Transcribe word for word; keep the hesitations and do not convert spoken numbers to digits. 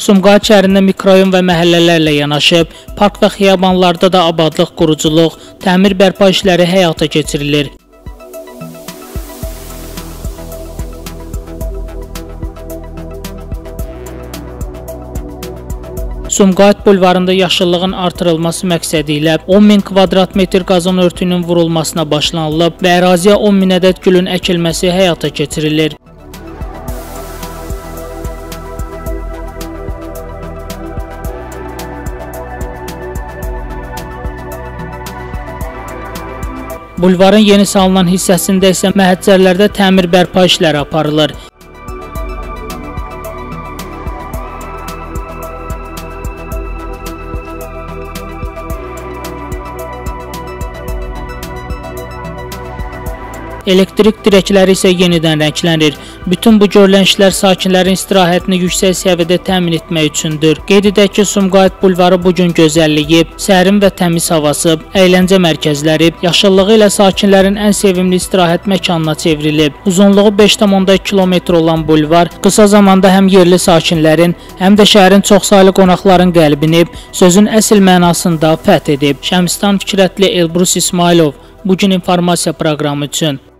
Sumqayıt şəhərində mikrorayon və məhəllələrlə yanaşı, park və xiyabanlarda da abadlıq, quruculuq, təmir bərpa işləri həyata keçirilir. Sumqayıt bulvarında yaşıllığın artırılması məqsədi ilə on min kvadrat metr qazon örtüyünün vurulmasına başlanılıb və əraziyə on min ədəd gülün əkilməsi həyata keçirilir. Bulvarın yeni salınan hissəsində isə məhəccərlərdə təmir bərpa işləri aparılır. Elektrik dirəkləri isə yenidən rənglənir. Bütün bu görülən işlər sakinlərin istirahətini yüksək səviyyədə təmin etmək üçündür. Qeyd edək ki, Sumqayıt bulvarı bugün gözəlliyi, sərin və təmiz havası, əyləncə mərkəzləri, yaşıllığı ilə sakinlərin ən sevimli istirahət məkanına çevrilib. Uzunluğu beş tam onda iki kilometr olan bulvar qısa zamanda həm yerli sakinlərin, həm də şəhərin çoxsaylı qonaqların qəlbini sözün əsl mənasında fəth edib. Şəmstan Fikrətli, Elbrus İsmailov, bugün informasiya proqramı üçün.